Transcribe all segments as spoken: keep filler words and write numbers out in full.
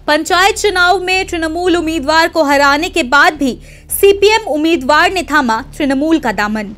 पंचायत चुनाव में तृणमूल उम्मीदवार को हराने के बाद भी सीपीएम उम्मीदवार ने थामा तृणमूल का दामन।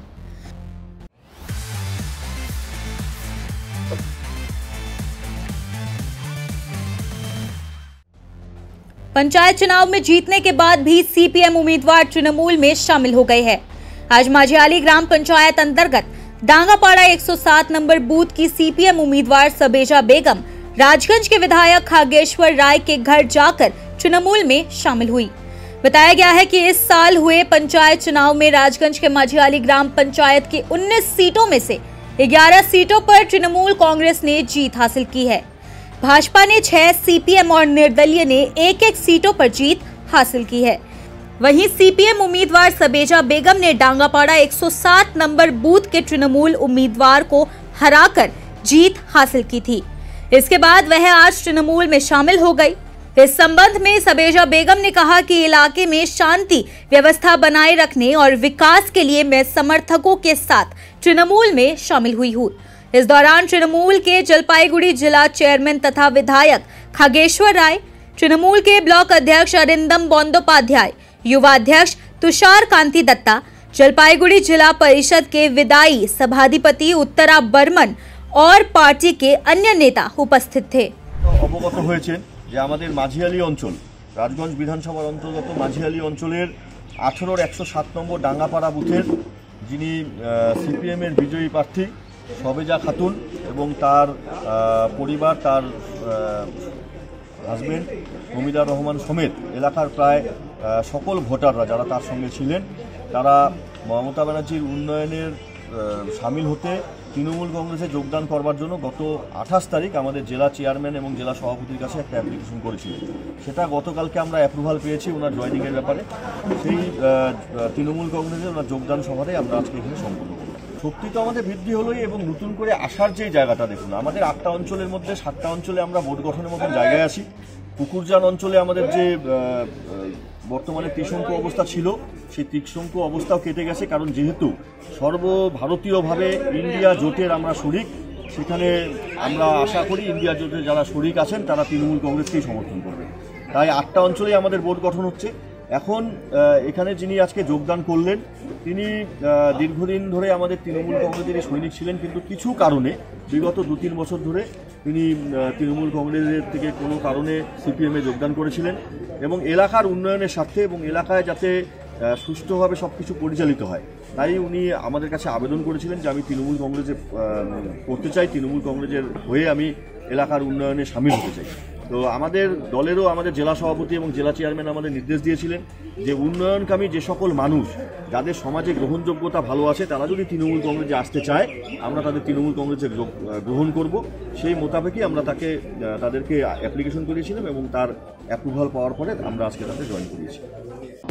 पंचायत चुनाव में जीतने के बाद भी सीपीएम उम्मीदवार तृणमूल में शामिल हो गए हैं। आज माझियाली ग्राम पंचायत अंतर्गत डांगापाड़ा एक सौ सात नंबर बूथ की सीपीएम उम्मीदवार सबेजा बेगम राजगंज के विधायक खागेश्वर राय के घर जाकर तृणमूल में शामिल हुई। बताया गया है कि इस साल हुए पंचायत चुनाव में राजगंज के माझियाली ग्राम पंचायत की उन्नीस सीटों में से ग्यारह सीटों पर तृणमूल कांग्रेस ने जीत हासिल की है। भाजपा ने छह, सीपीएम और निर्दलीय ने एक एक सीटों पर जीत हासिल की है। वहीं सीपीएम उम्मीदवार सबेजा बेगम ने डांगापाड़ा एक सौ सात नंबर बूथ के तृणमूल उम्मीदवार को हराकर जीत हासिल की थी। इसके बाद वह आज तृणमूल में शामिल हो गई। इस संबंध में सबेजा बेगम ने कहा कि इलाके में शांति व्यवस्था बनाए रखने और विकास के लिए मैं समर्थकों के साथ तृणमूल में शामिल हुई हूँ। इस दौरान तृणमूल के जलपाईगुड़ी जिला चेयरमैन तथा विधायक खागेश्वर राय, तृणमूल के ब्लॉक अध्यक्ष अरिंदम बंदोपाध्याय, युवा अध्यक्ष तुषार कांति दत्ता, जलपाईगुड़ी जिला परिषद के विदाई सभाधिपति उत्तरा बर्मन और पार्टी के अन्य नेता उपस्थित थे। अवगत হয়েছেন যে আমাদের মাঝিয়ালি অঞ্চল রাজগঞ্জ বিধানসভার অন্তর্গত মাঝিয়ালি অঞ্চলের আঠারোর একশো সাত নম্বর ডাঙ্গাপাড়া বুথের যিনি সিপিএম এর বিজয়ী প্রার্থী सबेजा खातुन এবং তার পরিবার তার হাজবেন্ড মমিদার রহমান সমেত এলাকার প্রায় সকল ভোটাররা যারা তার সঙ্গে ছিলেন তারা মমতা ব্যানার্জির উন্নয়নের শামিল হতে তৃণমূল কংগ্রেসে যোগদান করবার জন্য গত আঠাশ তারিখ আমাদের জেলা চেয়ারম্যান এবং জেলা সভাপতির কাছে একটা অ্যাপ্লিকেশন করেছিলেন। সেটা গতকালকে আমরা অ্যাপ্রুভাল পেয়েছি ওনার জয়েনিংয়ের ব্যাপারে। সেই তৃণমূল কংগ্রেসে ওনার যোগদান সভাটাই আমরা আজকে এখানে সম্পন্ন করব। শক্তি তো আমাদের বৃদ্ধি হলোই এবং নতুন করে আসার যে জায়গাটা দেখুন, আমাদের আটটা অঞ্চলের মধ্যে সাতটা অঞ্চলে আমরা ভোট গঠনের মতন জায়গায় আছি। পুকুরজান অঞ্চলে আমাদের যে বর্তমানে ত্রিশঙ্কু অবস্থা ছিল সেই ত্রিশঙ্কু অবস্থাও কেটে গেছে, কারণ যেহেতু সর্বভারতীয়ভাবে ইন্ডিয়া জোটের আমরা শরিক, সেখানে আমরা আশা করি ইন্ডিয়া জোটের যারা শরিক আছেন তারা তৃণমূল কংগ্রেসকেই সমর্থন করবে। তাই আটটা অঞ্চলেই আমাদের ভোট গঠন হচ্ছে। এখন এখানে যিনি আজকে যোগদান করলেন তিনি দীর্ঘদিন ধরে আমাদের তৃণমূল কংগ্রেসেরই সৈনিক ছিলেন, কিন্তু কিছু কারণে বিগত দু তিন বছর ধরে তিনি তৃণমূল কংগ্রেসের থেকে কোনো কারণে সিপিএমে যোগদান করেছিলেন এবং এলাকার উন্নয়নের স্বার্থে এবং এলাকায় যাতে সুষ্ঠুভাবে সব কিছু পরিচালিত হয় তাই উনি আমাদের কাছে আবেদন করেছিলেন যে আমি তৃণমূল কংগ্রেসে করতে চাই, তৃণমূল কংগ্রেসের হয়ে আমি এলাকার উন্নয়নে সামিল হতে চাই। তো আমাদের দলেরও আমাদের জেলা সভাপতি এবং জেলা চেয়ারম্যান আমাদের নির্দেশ দিয়েছিলেন যে উন্নয়নকামী যে সকল মানুষ যাদের সমাজে গ্রহণযোগ্যতা ভালো আছে তারা যদি তৃণমূল কংগ্রেসে আসতে চায় আমরা তাদের তৃণমূল কংগ্রেসে গ্রহণ করব। সেই মোতাবেকই আমরা তাকে তাদেরকে অ্যাপ্লিকেশন করিয়েছিলাম এবং তার অ্যাপ্রুভাল পাওয়ার পরে আমরা আজকে তাদের জয়েন করিয়েছি।